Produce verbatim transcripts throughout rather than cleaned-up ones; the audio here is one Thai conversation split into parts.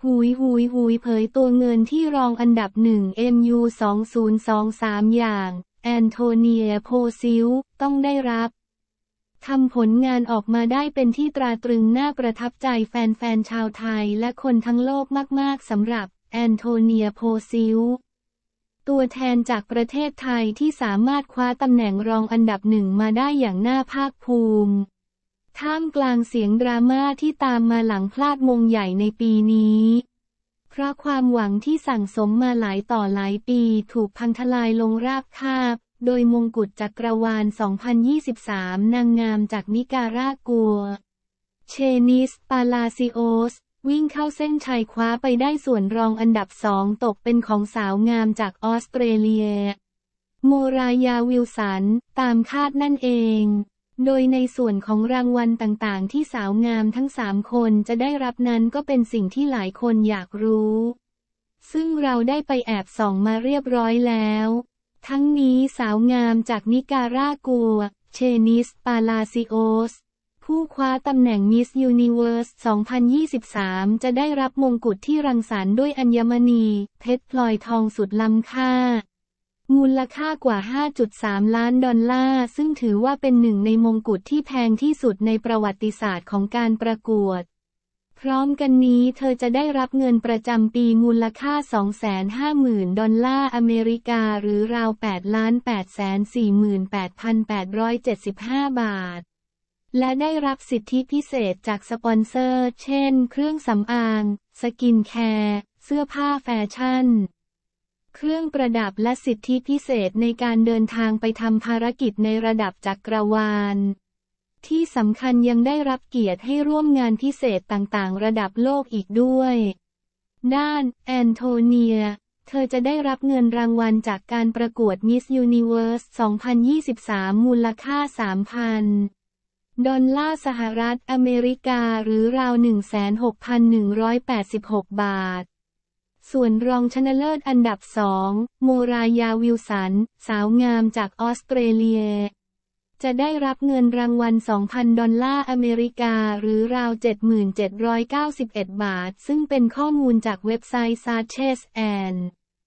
หุยหุยหุยเผยตัวเงินที่รองอันดับหนึ่ง เอ็ม ยู สองพันยี่สิบสาม อย่างแอนโทเนียโพซิลต้องได้รับทำผลงานออกมาได้เป็นที่ตราตรึงน่าประทับใจแฟนๆชาวไทยและคนทั้งโลกมากๆสำหรับแอนโทเนียโพซิลตัวแทนจากประเทศไทยที่สามารถคว้าตำแหน่งรองอันดับหนึ่งมาได้อย่างน่าภาคภูมิท่ามกลางเสียงดราม่าที่ตามมาหลังพลาดมงใหญ่ในปีนี้เพราะความหวังที่สั่งสมมาหลายต่อหลายปีถูกพังทลายลงราบคาบโดยมงกุฎจักรวาล สองพันยี่สิบสาม นางงามจากนิการากัวเชนิส ปาลาซิโอสวิ่งเข้าเส้นชัยคว้าไปได้ส่วนรองอันดับสองตกเป็นของสาวงามจากออสเตรเลียโมรายาวิลสันตามคาดนั่นเองโดยในส่วนของรางวัลต่างๆที่สาวงามทั้งสามคนจะได้รับนั้นก็เป็นสิ่งที่หลายคนอยากรู้ซึ่งเราได้ไปแอบส่องมาเรียบร้อยแล้วทั้งนี้สาวงามจากนิการากัวเชนิส ปาลาซิโอสผู้คว้าตำแหน่งมิสยูนิเวิร์ส สองพันยี่สิบสาม จะได้รับมงกุฎที่รังสรรค์ด้วยอัญมณีเพชรพลอยทองสุดล้ำค่ามูลค่ากว่า ห้าจุดสาม ล้านดอลลาร์ซึ่งถือว่าเป็นหนึ่งในมงกุฎที่แพงที่สุดในประวัติศาสตร์ของการประกวดพร้อมกันนี้เธอจะได้รับเงินประจำปีมูลค่า สองแสนห้าหมื่น ดอลลาร์อเมริกาหรือราว แปดล้านแปดแสนสี่หมื่นแปดพันแปดร้อยเจ็ดสิบห้า บาทและได้รับสิทธิพิเศษจากสปอนเซอร์เช่นเครื่องสำอางสกินแคร์เสื้อผ้าแฟชั่นเครื่องประดับและสิทธิพิเศษในการเดินทางไปทำภารกิจในระดับจักรวาลที่สำคัญยังได้รับเกียรติให้ร่วมงานพิเศษต่างๆระดับโลกอีกด้วยด้านแอนโทเนียเธอจะได้รับเงินรางวัลจากการประกวด Miss Universe สองพันยี่สิบสาม มูลค่า สามพัน ดอลลาร์สหรัฐอเมริกาหรือราว หนึ่งแสนหกพันหนึ่งร้อยแปดสิบหก บาทส่วนรองชนะเลิศอันดับสองโมรายาวิลสันสาวงามจากออสเตรเลียจะได้รับเงินรางวัล สองพัน ดอลลาร์อเมริกาหรือราว เจ็ดพันเจ็ดร้อยเก้าสิบเอ็ด บาทซึ่งเป็นข้อมูลจากเว็บไซต์ Sanchez and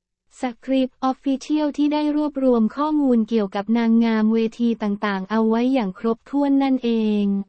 Script Official ที่ได้รวบรวมข้อมูลเกี่ยวกับนางงามเวทีต่างๆเอาไว้อย่างครบถ้วนนั่นเอง